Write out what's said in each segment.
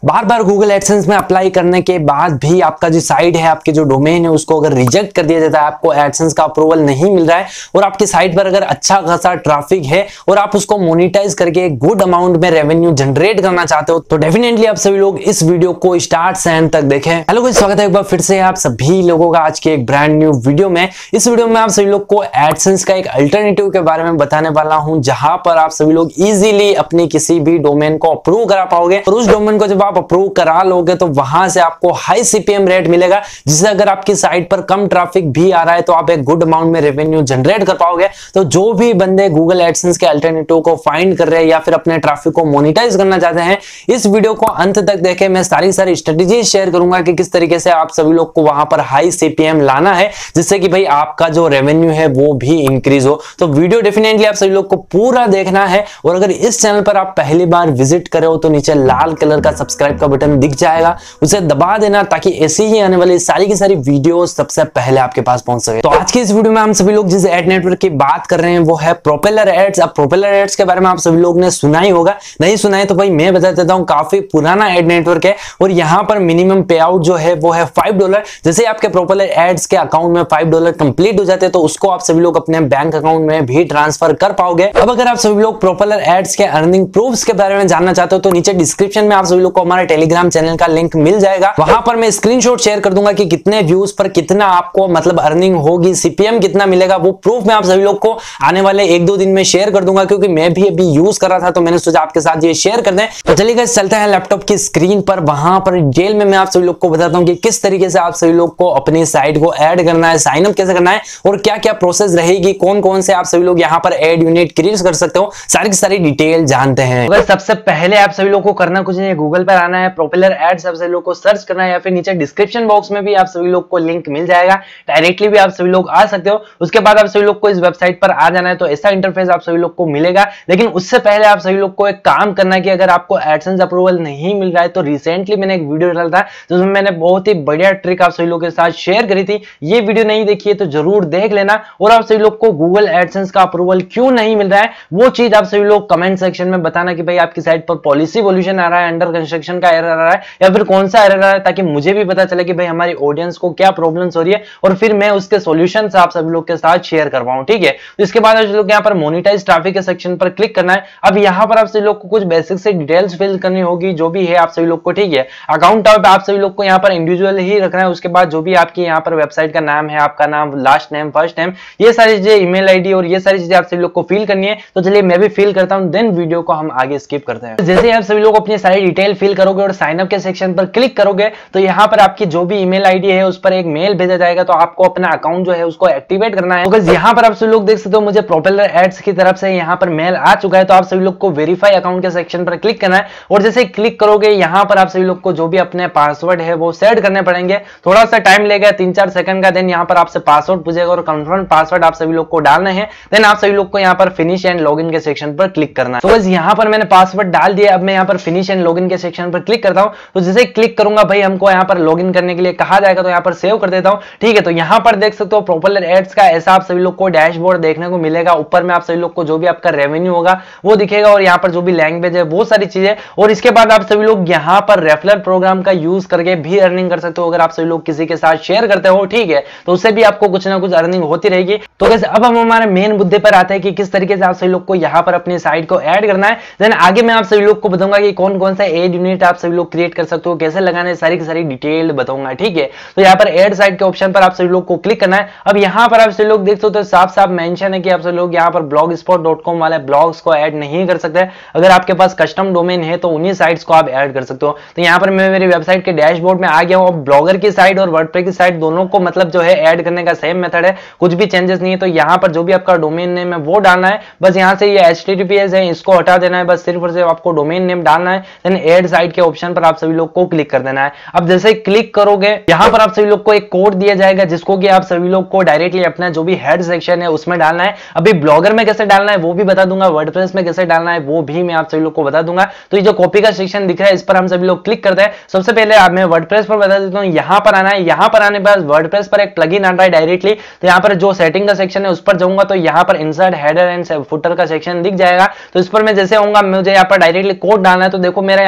बार बार Google AdSense में apply करने के बाद भी आपका जो साइट है, आपके जो डोमेन है, उसको अगर रिजेक्ट कर दिया जाता है, आपको एडसेंस का अप्रूवल नहीं मिल रहा है और आपकी साइट पर अगर अच्छा खासा ट्रैफिक है और आप उसको मोनेटाइज करके गुड अमाउंट में रेवेन्यू जनरेट करना चाहते हो, तो डेफिनेटली आप सभी लोग इस वीडियो को स्टार्ट से एंड तक देखें। हेलो गाइस, स्वागत है एक बार फिर से आप सभी लोगों का आज के एक ब्रांड न्यू वीडियो में। इस वीडियो में आप सभी लोग को एडसेंस का एक अल्टरनेटिव के बारे में बताने वाला हूं, जहां पर आप सभी लोग इजीली अपनी किसी भी डोमेन को अप्रूव करा पाओगे और उस डोमेन को जब आप अप्रूव करा लोगे तो वहां से आपको हाई सीपीएम रेट मिलेगा, जिससे अगर आपकी साइट पर कम ट्रैफिक भी आ रहा है तो आप एक गुड अमाउंट में रेवेन्यू जनरेट कर पाओगे। तो जो भी बंदे गूगल एडसेंस के अल्टरनेटिव को फाइंड कर रहे हैं या फिर अपने ट्रैफिक को मोनेटाइज करना चाहते हैं, इस वीडियो को अंत तक देखें। मैं सारी स्ट्रेटेजी शेयर करूंगा कि किस तरीके से आप सभी लोग को वहां पर हाई सीपीएम लाना है, जिससे कि भाई आपका जो रेवेन्यू है वो भी इंक्रीज हो। तो वीडियो डेफिनेटली आप सभी लोग को पूरा देखना है और अगर इस चैनल पर आप पहली बार विजिट करे हो तो नीचे लाल कलर का सब्सक्राइब का बटन दिख जाएगा, उसे दबा देना ताकि ऐसी ही आने वाली सारी की सारी वीडियोस सबसे पहले आपके पास पहुंच सके। तो आज की इस वीडियो में हम सभी लोग जिस एड नेटवर्क की बात कर रहे हैं वो है प्रोपेलर एड्स। अब प्रोपेलर एड्स के बारे में आप सभी लोग ने सुना ही होगा, नहीं सुना है तो भाई मैं बता देता हूं। काफी पुराना एड नेटवर्क है और यहाँ पर मिनिमम पे आउट जो है वो है $5। जैसे आपके प्रोपेलर एड्स के अकाउंट में $5 कंप्लीट हो जाते हैं तो उसको आप सभी लोग अपने बैंक अकाउंट में भी ट्रांसफर कर पाओगे। अब अगर आप सभी लोग प्रोपेलर एड्स के अर्निंग प्रूफ्स के बारे में जानना चाहते हो तो नीचे डिस्क्रिप्शन में आप सभी लोग को हमारे टेलीग्राम चैनल का लिंक मिल जाएगा। वहां पर मैं स्क्रीनशॉट शेयर कर दूंगा कि कितने व्यूज पर कितना आपको मतलब अर्निंग होगी, सीपीएम कितना मिलेगा, वो प्रूफ मैं आप सभी लोग को आने वाले 1-2 दिन में शेयर कर दूंगा, क्योंकि मैं भी अभी यूज कर रहा था तो मैंने सोचा आपके साथ ये शेयर कर दें। तो चलिए गाइस चलते हैं लैपटॉप की स्क्रीन पर। वहां पर डिटेल में मैं आप सभी लोग को बताता हूं कि किस तरीके से आप सभी लोग को अपनी साइट को ऐड करना है, साइन अप कैसे करना है और क्या क्या प्रोसेस रहेगी, कौन कौन से आप सभी लोग यहां पर एड यूनिट क्रिएट कर सकते हो, सारी की सारी डिटेल जानते हैं। अगर सबसे पहले आप सभी लोग को करना कुछ नहीं, गूगल पर आना है, प्रोपेलर एड्स आप सभी लोग को सर्च करना है या फिर नीचे डिस्क्रिप्शन बॉक्स में भी आप सभी लोग को लिंक मिल जाएगा, डायरेक्टली भी आप सभी लोग आ सकते हो। उसके बाद आप सभी लोग को इस वेबसाइट पर आ जाना है, तो ऐसा इंटरफेस आप सभी लोग को मिलेगा। लेकिन उससे पहले आप सभी लोग को एक काम करना है कि अगर आपको एडसेंस अप्रूवल नहीं मिल रहा है तो रिसेंटली मैंने एक वीडियो डाला था जिसमें मैंने बहुत ही बढ़िया ट्रिक आप सभी लोगों के साथ शेयर करी थी। ये वीडियो नहीं देखी है तो जरूर देख लेना। और आप सभी लोग को गूगल एडसेंस का अप्रूवल क्यों नहीं मिल रहा है वो चीज आप सभी लोग कमेंट सेक्शन में बताना कि भाई आपकी साइट पर पॉलिसी इवोल्यूशन आ रहा है, अंडर कंस्ट्रक्शन का एरर आ रहा है या फिर कौन सा एरर आ रहा है, ताकि मुझे भी पता चले कि भाई हमारी ऑडियंस को क्या प्रॉब्लम्स हो रही है और फिर मैं उसके सॉल्यूशन आप सभी लोग के साथ शेयर कर पाऊं। ठीक है, तो इसके बाद आप लोग यहाँ पर मोनेटाइज ट्रैफिक के सेक्शन पर क्लिक करना है। अब यहाँ पर आप सभी लोग को कुछ बेसिक से डिटेल्स फिल करनी होगी, जो भी है आप सभी लोग को। ठीक है, अकाउंट टाइप आप सभी लोग को यहाँ पर इंडिविजुअल ही रखना है। उसके बाद जो भी आपकी यहाँ पर वेबसाइट का नाम है, आपका नाम, लास्ट नेम, फर्स्ट नेम, ये सारी चीजें, ईमेल आईडी और ये सारी चीजें आप सभी लोग को फिल करनी है। तो चलिए मैं भी फिल करता हूँ, देन वीडियो को हम आगे स्किप करते हैं। जैसे आप सभी लोग अपनी सारी डिटेल फिल करोगे और साइन अप के सेक्शन पर क्लिक करोगे तो यहाँ पर आपकी जो भी ईमेल आईडी है उस पर एक मेल भेजा जाएगा, तो आपको अपना अकाउंट जो है उसको एक्टिवेट करना है। तो यहाँ पर आप सभी लोग देख सकते हो मुझे प्रोपेलर एड्स की तरफ से यहाँ पर मेल आ चुका है। तो आप सभी लोग को वेरीफाई अकाउंट के सेक्शन पर क्लिक करना है और जैसे क्लिक करोगे यहाँ पर आप सभी लोग को जो भी अपने पासवर्ड है वो सेट करने पड़ेंगे। थोड़ा सा टाइम लेगा, 3-4 सेकंड का। देन यहाँ पर आपसे पासवर्ड पूछेगा और कंफर्म पासवर्ड आप सभी लोग को डालना है। देन आप सभी लोग को यहाँ पर फिनिश एंड लॉगिन के सेक्शन पर क्लिक करना है। तो बस यहाँ पर मैंने पासवर्ड डाल दिया। अब मैं यहाँ पर फिनिश एंड लॉगिन के सेक्शन पर क्लिक करता हूँ। तो जैसे क्लिक करूंगा भाई हमको यहाँ पर लॉगिन करने के लिए कहा जाएगा, तो यहाँ पर सेव कर देता हूँ। ठीक है, तो यहाँ पर देख सकते हो प्रोपेलर एड्स का ऐसा आप सभी लोग को डैशबोर्ड देखने को मिलेगा। ऊपर में आप सभी लोग को जो भी आपका रेवेन्यू होगा वो दिखेगा और यहाँ पर जो भी लैंग्वेज है वो सारी चीजें। और इसके बाद आप सभी लोग यहाँ पर रेफरल प्रोग्राम का यूज करके भी अर्निंग कर सकते हो। अगर आप सभी लोग किसी के साथ शेयर करते हो, ठीक है, तो उससे भी आपको कुछ ना कुछ अर्निंग होती रहेगी। तो कैसे अब हम हमारे मेन मुद्दे पर आते हैं कि किस तरीके से आप सभी लोग को यहाँ पर अपनी साइट को ऐड करना है। देन आगे मैं आप सभी लोग को बताऊंगा कि कौन कौन सा एड यूनिट आप सभी लोग क्रिएट कर सकते हो, कैसे लगाना है, सारी की सारी डिटेल बताऊंगा। ठीक है, तो यहाँ पर एड साइट के ऑप्शन पर आप सभी लोग को क्लिक करना है। अब यहाँ पर आप सभी लोग देख सकते हो साफ साफ मेंशन है कि आप सभी लोग यहाँ पर blogspot.com वाले ब्लॉग्स को ऐड नहीं कर सकते। अगर आपके पास कस्टम डोमेन है तो उन्हीं साइट्स को आप ऐड कर सकते हो। तो यहाँ पर मैं मेरी वेबसाइट के डैशबोर्ड में आ गया हूँ। अब ब्लॉगर की साइट और वर्डप्रेस की साइट दोनों को मतलब जो है ऐड करने का सेम मेथड है, कुछ भी चेंजेस नहीं है। तो यहाँ पर जो भी आपका डोमेन नेम है वो डालना है। बस यहाँ से ये HTTPS है, इसको हटा देना है। बस सिर्फ और सिर्फ आपको डोमेन नेम डालना है। देन ऐड साइट के ऑप्शन पर आप सभी लोग को क्लिक कर देना है। अब जैसे क्लिक करोगे यहाँ पर आप सभी लोग को एक कोड दिया जाएगा जिसको कि आप सभी लोग को डायरेक्टली अपना जो भी हेड सेक्शन है उसमें डालना है। अभी ब्लॉगर में कैसे डालना है वो भी बता दूंगा, वर्डप्रेस में कैसे डालना है वो भी मैं आप सभी लोग को बता दूंगा। तो ये जो कॉपी का सेक्शन दिख रहा है इस पर हम सभी लोग क्लिक करते हैं। सबसे पहले मैं वर्डप्रेस पर बता देता हूँ, यहाँ पर आना है। यहाँ पर आने के बाद वर्डप्रेस पर एक प्लगइन आ रहा है डायरेक्टली, तो यहाँ पर जो सेटिंग का सेक्शन है उस पर जाऊंगा तो यहाँ पर इंसर्ट हेडर एंड फुटर का सेक्शन दिख जाएगा। तो इस पर मैं जैसे आऊंगा, मुझे यहाँ पर डायरेक्टली कोड डालना है। तो देखो मेरा यहाँ पर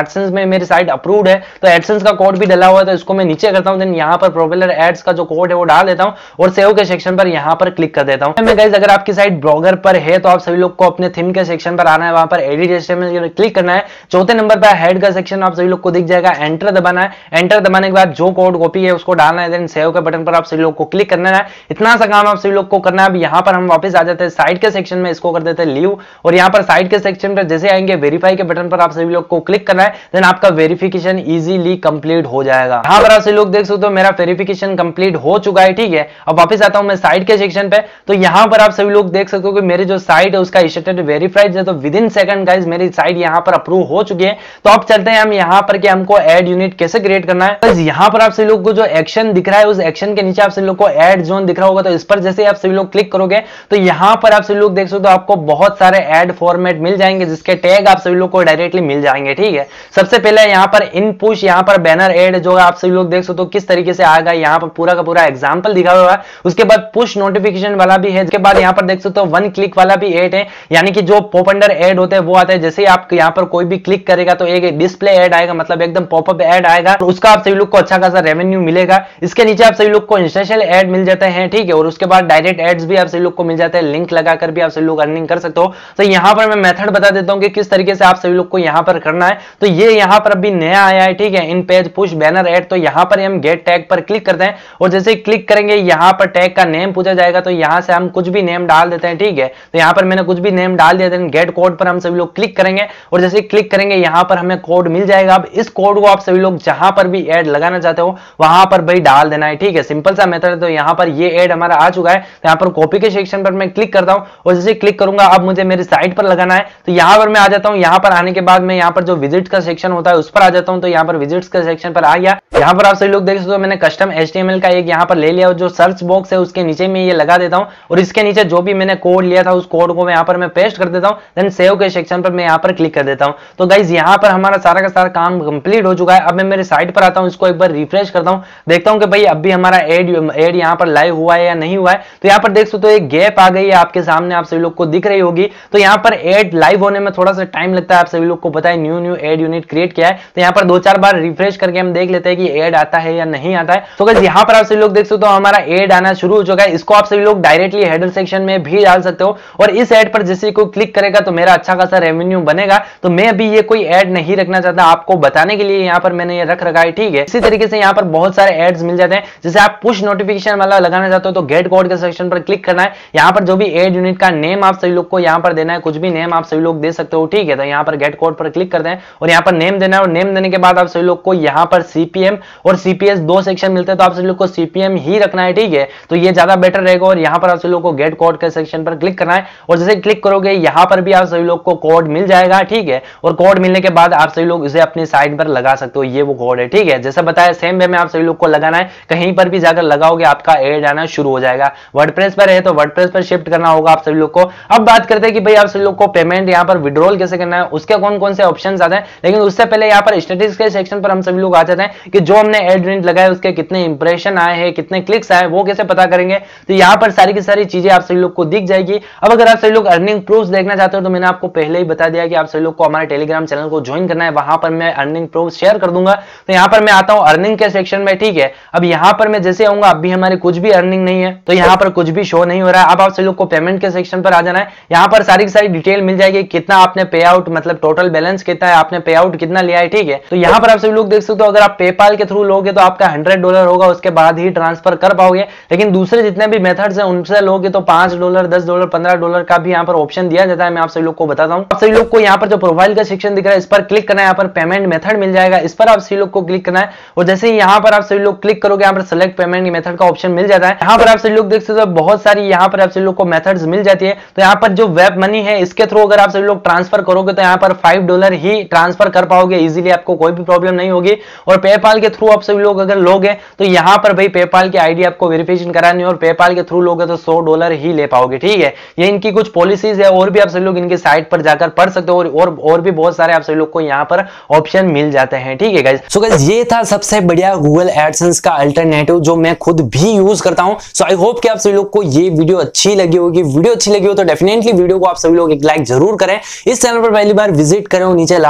एडसेंस में मेरी साइट अप्रूव्ड है, तो एडसेंस का कोड भी डला हुआ है, तो इसको मैं नीचे करता हूं, देन यहां पर पॉपुलर एड्स का जो कोड है वो डाल देता हूं और सेव के सेक्शन पर यहां पर क्लिक कर देता हूं। गाइस अगर आपकी साइट ब्लॉगर पर है तो आप सभी लोग को अपने थीम के सेक्शन पर आना है, वहां पर एडिट एचटीएमएल क्लिक करना है, चौथे नंबर पर हेड का सेक्शन आप सभी लोग को दिख जाएगा, एंटर दबाना है, एंटर दबाने के बाद जो कोड कॉपी है उसको डालना है, देन सेव के बटन पर आप सभी लोग को क्लिक करना है। इतना सा काम आप सभी लोग को करना है। अब यहाँ पर हम वापस आ जाते हैं साइट के सेक्शन में, इसको कर देते हैं लीव, और यहाँ पर साइट के सेक्शन पर जैसे आएंगे वेरीफाई के बटन पर आप सभी लोग को क्लिक करना है, देन आपका वेरिफिकेशन इजीली कंप्लीट हो जाएगा। यहाँ पर आप सभी लोग देख सकते हो मेरा वेरिफिकेशन कंप्लीट हो चुका है, ठीक है। अब वापस आता हूं मैं साइट के सेक्शन पे, तो यहाँ पर आप सभी लोग देख सकते हो कि मेरी जो साइट है उसका स्टेटस वेरीफाइड है, तो विद इन सेकंड गाइस मेरी साइट यहाँ पर अप्रूव हो चुकी है। तो अब चलते हैं हम यहाँ पर कि हमको ऐड यूनिट कैसे क्रिएट करना है। बस यहाँ पर आप सभी लोग को जो एक्शन दिख रहा है उस एक्शन के नीचे आप सभी लोग को ऐड जोन दिख रहा होगा, तो इस पर जैसे आप सभी लोग क्लिक करोगे तो यहाँ पर आप सभी लोग देख सकते हो आपको बहुत सारे ऐड फॉर्मेट मिल जाएंगे, जिसके टैग आप सभी लोग को डायरेक्टली मिल जाएंगे, ठीक है। सबसे पहले यहाँ पर इन पुश, यहाँ पर बैनर ऐड जो आप सभी लोग देख सकते हो किस तरीके से आएगा, यहाँ पर पूरा का पूरा एग्जांपल दिखा हुआ है। उसके बाद पुश नोटिफिकेशन वाला भी है, उसके बाद यहाँ पर देख सकते हो वन क्लिक वाला भी ऐड है, यानी कि जो पॉप अंडर ऐड होते हैं वो आते हैं, जैसे आप यहाँ पर कोई भी क्लिक करेगा तो एक डिस्प्ले ऐड आएगा, मतलब एकदम पॉपअप ऐड आएगा, तो उसका आप सभी लोग को अच्छा खासा रेवेन्यू मिलेगा। इसके नीचे आप सभी लोग को इंस्टेंशियल ऐड मिल जाते हैं, ठीक है, और उसके बाद डायरेक्ट एड्स भी आप सभी लोग को मिल जाते हैं, लिंक लगाकर भी आप सभी लोग अर्निंग कर सकते हो। तो यहाँ पर मैं मेथड बता देता हूँ कि किस तरीके से आप सभी लोग को यहाँ पर करना है। तो ये यहाँ पर अभी नया आया है, ठीक है, in page push banner ad. तो यहाँ पर हम गेट टैग पर क्लिक करते हैं और जैसे ही क्लिक करेंगे यहाँ पर टैग का नेम पूछा जाएगा, तो यहाँ से हम कुछ भी नेम डाल देते हैं, ठीक है। तो यहाँ पर मैंने कुछ भी नेम डाल दिया, देन गेट कोड पर हम सभी लोग क्लिक करेंगे और जैसे क्लिक करेंगे यहाँ पर हमें कोड मिल जाएगा। अब इस कोड को आप सभी लोग जहां पर भी ऐड लगाना चाहते हो वहां पर भाई डाल देना है, ठीक है, सिंपल सा मेथड है। तो यहाँ पर ये ऐड हमारा आ चुका है, तो यहाँ पर कॉपी के सेक्शन पर मैं क्लिक करता हूँ और जैसे क्लिक करूंगा अब मुझे मेरी साइट पर लगाना है, तो यहाँ पर मैं आ जाता हूँ। यहाँ पर आने के बाद मैं यहाँ पर जो विजिट का सेक्शन होता है उस पर आ जाता हूँ, तो यहाँ पर विजिट्स के सेक्शन पर आ गया। यहाँ पर आप सभी लोग देख सकते हो मैंने कस्टम HTML का एक यहाँ पर ले लिया और जो सर्च बॉक्स है उसके नीचे में ये लगा देता हूँ और इसके नीचे जो भी मैंने कोड लिया था उस कोड को यहाँ पर मैं पेस्ट कर देता हूँ, देन सेव के सेक्शन पर मैं यहाँ पर क्लिक कर देता हूँ। तो गाइज यहाँ पर हमारा सारा का सारा काम कंप्लीट हो चुका है। अब मैं मेरी साइट पर आता हूँ, इसको एक बार रिफ्रेश करता हूँ, देखता हूँ कि भाई अभी हमारा एड यहाँ पर लाइव हुआ है या नहीं हुआ है। तो यहाँ पर देख सकते हो एक गैप आ गई है आपके सामने, आप सभी लोग को दिख रही होगी। तो यहाँ पर एड लाइव होने में थोड़ा सा टाइम लगता है, आप सभी लोग को पता है, न्यू एड यूनिट क्रिएट किया है। तो यहाँ पर 2-4 बार रिफ्रेश करके हम देख लेते हैं कि एड आता है या नहीं आता है। तो गाइस यहाँ पर आप सभी लोग देख सकते हो हमारा एड आना शुरू हो चुका है। इसको आप सभी लोग डायरेक्टली हेडर सेक्शन में भी डाल सकते हो और इस एड पर जैसे कोई क्लिक करेगा तो मेरा अच्छा खासा रेवेन्यू बनेगा। तो मैं अभी ये कोई एड नहीं रखना चाहता, आपको बताने के लिए यहाँ पर मैंने ये रख रखा है, ठीक है। इसी तरीके से यहाँ पर बहुत सारे एड्स मिल जाते हैं। जैसे आप पुश नोटिफिकेशन वाला लगाना चाहते हो तो गेट कोड के सेक्शन पर क्लिक करना है। यहाँ पर जो भी एड यूनिट का नेम आप सभी लोग को यहाँ पर देना है, कुछ भी नेम आप सभी लोग दे सकते हो, ठीक है। तो यहाँ पर गेट कोड पर क्लिक करते हैं और यहाँ पर नेम देना है और नेम देने के बाद आप सभी लोग को यहाँ पर CPM और CPS 2 सेक्शन मिलते हैं, तो आप सभी लोग को CPM ही रखना है, ठीक है। तो ये ज्यादा बेटर रहेगा और यहाँ पर आप सभी लोग को गेट कोड के सेक्शन पर क्लिक करना है और जैसे क्लिक करोगे यहाँ पर भी आप सभी लोग को कोड मिल जाएगा, ठीक है। और कोड मिलने के बाद आप सभी लोग इसे अपनी साइट पर लगा सकते हो, ये वो कोड है, ठीक है। जैसा बताया सेम वे में आप सभी लोग को लगाना है, कहीं पर भी जाकर लगाओगे आपका एड आना शुरू हो जाएगा। वर्डप्रेस पर है तो वर्डप्रेस पर शिफ्ट करना होगा आप सभी लोग को। अब बात करते हैं कि भाई आप सभी लोग को पेमेंट यहाँ पर विड्रॉल कैसे करना है, उसके कौन कौन से ऑप्शन आते हैं। लेकिन उससे पहले यहाँ पर स्टैटिस्टिक्स के सेक्शन पर हम सभी लोग आ जाते हैं कि जो हमने एड यूनिट लगाया उसके कितने इंप्रेशन आए हैं, कितने क्लिक्स आए, वो कैसे पता करेंगे। तो यहाँ पर सारी की सारी चीजें आप सभी लोग को दिख जाएगी। अब अगर आप सभी लोग अर्निंग प्रूफ देखना चाहते हो तो मैंने आपको पहले ही बता दिया कि आप सभी लोग को हमारे टेलीग्राम चैनल को ज्वाइन करना है, वहां पर मैं अर्निंग प्रूफ शेयर कर दूंगा। तो यहाँ पर मैं आता हूँ अर्निंग के सेक्शन में, ठीक है। अब यहाँ पर मैं जैसे आऊंगा अभी हमारी कुछ भी अर्निंग नहीं है, तो यहाँ पर कुछ भी शो नहीं हो रहा है। अब आप सभी लोग को पेमेंट के सेक्शन पर आ जाना है, यहाँ पर सारी की सारी डिटेल मिल जाएगी, कितना आपने पे आउट, मतलब टोटल बैलेंस कितना है, आपने पे आउट कितना लिया है, ठीक है। तो यहाँ पर आप सभी लोग देख सकते हो अगर आप पेपाल के थ्रू लोगे तो आपका $100 होगा, उसके बाद ही ट्रांसफर कर पाओगे। लेकिन दूसरे जितने भी मेथड्स हैं उनसे लोगे तो $5, $10, $15 का भी यहाँ पर ऑप्शन दिया जाता है। मैं आप सभी लोग को बताता हूँ। आप सभी लोग को यहाँ पर जो प्रोफाइल का सेक्शन दिख रहा है इस पर क्लिक करना है, यहाँ पर पेमेंट मेथड मिल जाएगा, इस पर आप सभी लोग को क्लिक करना है और जैसे ही यहाँ पर आप सभी लोग क्लिक करोगे यहाँ पर सेलेक्ट पेमेंट मेथड का ऑप्शन मिल जाता है। यहाँ पर आप सभी लोग देख सकते हो बहुत सारी यहाँ पर आप सभी लोग को मेथड्स मिल जाती है। तो यहाँ पर जो वेब मनी है इसके थ्रू अगर आप सभी लोग ट्रांसफर करोगे तो यहाँ पर $5 ही ट्रांसफर कर पाओगे इजीली, आपको कोई भी प्रॉब्लम नहीं होगी। और पेपाल के थ्रू आप सभी लोग अगर लोगे तो यहाँ पर भाई पेपाल की आईडी आपको वेरिफिकेशन करानी है और पेपाल के थ्रू लोगे तो $100 ही ले पाओगे, ठीक है। ये इनकी कुछ पॉलिसीज है और भी आप सभी लोग इनकी साइट पर जाकर पढ़ सकते हो और भी बहुत सारे आप सभी लोग को यहाँ पर ऑप्शन मिल जाते हैं, ठीक है गाइस। सो गाइस ये था सबसे बढ़िया गूगल एडसेंस का अल्टरनेटिव जो मैं खुद भी यूज करता हूं। सो आई होप कि आप सभी लोग को ये वीडियो अच्छी लगी होगी। वीडियो अच्छी लगी हो तो डेफिनेटली वीडियो को आप सभी लोग एक लाइक जरूर करें। इस चैनल पर पहली बार विजिट करें, नीचे लाल कलर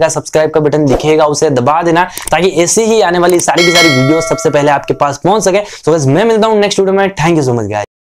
का सब्सक्राइब का बटन दिखेगा, उसे दबा देना ताकि ऐसी ही आने वाली सारी की सारी वीडियो सबसे पहले आपके पास पहुंच सके। तो बस मैं मिलता हूं नेक्स्ट वीडियो में। Thank you so much guys.